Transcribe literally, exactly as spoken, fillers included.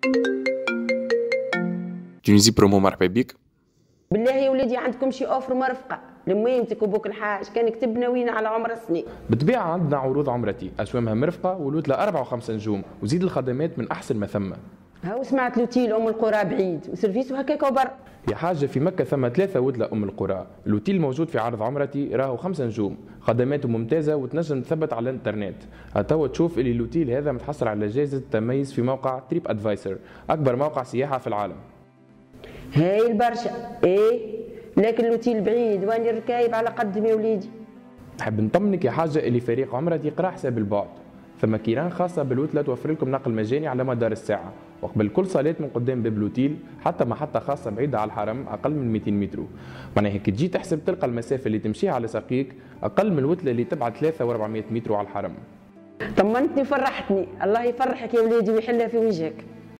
تونيزي برومو، مرحبا بك. بالله يا ولادي عندكم شي اوفر مرفقه لميمتك وبوك الحاج كان كتب ناويين على عمر السنين. بالطبيعه عندنا عروض عمرتي اسوامها مرفقه ولوت لأربعة وخمسة نجوم وزيد الخدمات من احسن ما ثم. هاو سمعت لوتيل ام القرى بعيد وسيرفيسو هكاك وبر. يا حاجه في مكه ثم ثلاثه ودلة ام القرى. اللوتيل موجود في عرض عمرتي راهو خمسة نجوم، خدماته ممتازه وتنجم تثبت على الانترنت. هتوا تشوف اللي اللوتيل هذا متحصل على جائزه التميز في موقع تريب ادفايسر، اكبر موقع سياحه في العالم. هاي البرشا ايه، لكن لوتيل بعيد واني الركايب على قدم يا وليدي. نحب نطمنك يا حاجه اللي فريق عمرتي يقرا حساب البعد، ثم كيران خاصه بالوتله توفر لكم نقل مجاني على مدار الساعه، وقبل كل صلاه من قدام باب لوتيل حتى محطه خاصه بعيده على الحرم اقل من مئتين متر. معناها هيك تجي تحسب تلقى المسافه اللي تمشيها على ساقيك اقل من الوتله اللي تبعد ثلاثة وأربعمئة متر على الحرم. طمنتني وفرحتني، الله يفرحك يا وليدي ويحلها في وجهك.